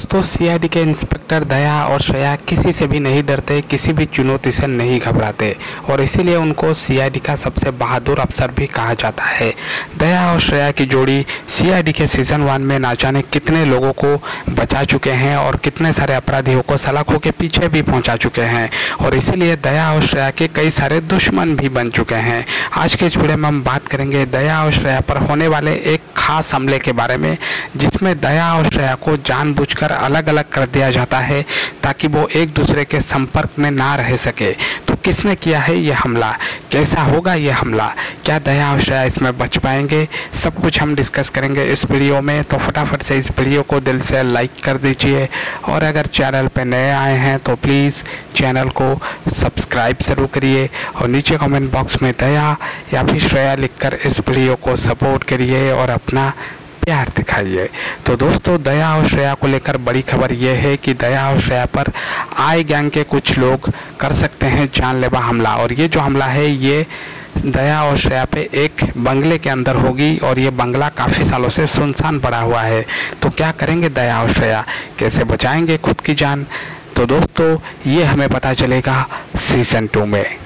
दोस्तों सीआईडी के इंस्पेक्टर दया और श्रेया किसी से भी नहीं डरते, किसी भी चुनौती से नहीं घबराते और इसीलिए उनको सीआईडी का सबसे बहादुर अफसर भी कहा जाता है। दया और श्रेया की जोड़ी सीआईडी के सीज़न 1 में ना जाने कितने लोगों को बचा चुके हैं और कितने सारे अपराधियों को सलाखों के पीछे भी पहुंचा चुके हैं और इसीलिए दया और श्रेया के कई सारे दुश्मन भी बन चुके हैं। आज के इस वीडियो में हम बात करेंगे दया और श्रेया पर होने वाले एक खास हमले के बारे में, जिसमें दया और श्रेया को जानबूझकर अलग अलग कर दिया जाता है ताकि वो एक दूसरे के संपर्क में ना रह सके। तो किसने किया है ये हमला, कैसा होगा ये हमला, क्या दया और श्रेया इसमें बच पाएंगे, सब कुछ हम डिस्कस करेंगे इस वीडियो में। तो फटाफट से इस वीडियो को दिल से लाइक कर दीजिए और अगर चैनल पे नए आए हैं तो प्लीज़ चैनल को सब्सक्राइब ज़रूर करिए और नीचे कमेंट बॉक्स में दया या फिर श्रेया लिखकर इस वीडियो को सपोर्ट करिए और अपना प्यार दिखाइए। तो दोस्तों, दया और श्रेया को लेकर बड़ी खबर यह है कि दया और श्रेया पर आई गैंग के कुछ लोग कर सकते हैं जानलेवा हमला और ये जो हमला है ये दया और श्रेया पे एक बंगले के अंदर होगी और ये बंगला काफ़ी सालों से सुनसान पड़ा हुआ है। तो क्या करेंगे दया और श्रेया, कैसे बचाएंगे खुद की जान, तो दोस्तों ये हमें पता चलेगा सीज़न 2 में।